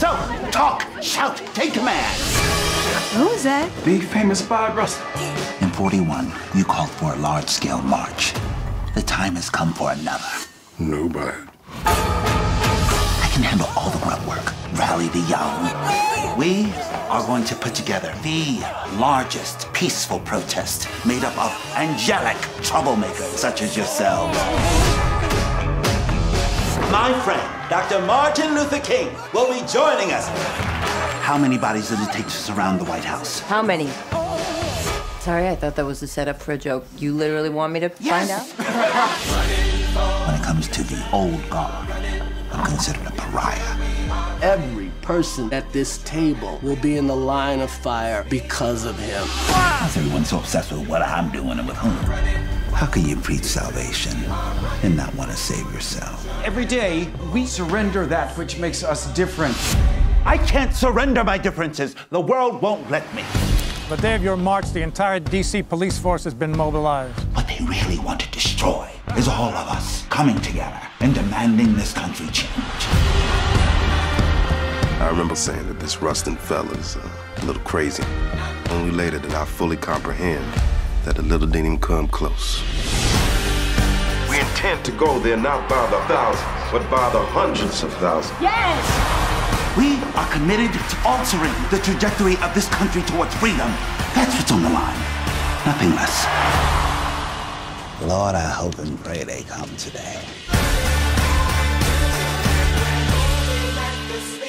So, talk, shout, take command. Who was that? The famous Bayard Rustin. In 41, you called for a large-scale march. The time has come for another. No, Bayard. I can handle all the grunt work. Rally the young. We are going to put together the largest peaceful protest made up of angelic troublemakers such as yourselves. My friend, Dr. Martin Luther King, will be joining us. How many bodies does it take to surround the White House? How many? Sorry, I thought that was a setup for a joke. You literally want me to find out? When it comes to the old guard, I'm considered a pariah. Every person at this table will be in the line of fire because of him. Why is everyone so obsessed with what I'm doing and with whom? How can you preach salvation and not want to save yourself? Every day, we surrender that which makes us different. I can't surrender my differences. The world won't let me. The day of your march, the entire D.C. police force has been mobilized. What they really want to destroy is all of us coming together and demanding this country change. I remember saying that this Rustin fella's a little crazy. Only later did I fully comprehend that the little didn't even come close. We intend to go there not by the thousands, but by the hundreds of thousands. Yes! We are committed to altering the trajectory of this country towards freedom. That's what's on the line. Nothing less. Lord, I hope and pray they come today.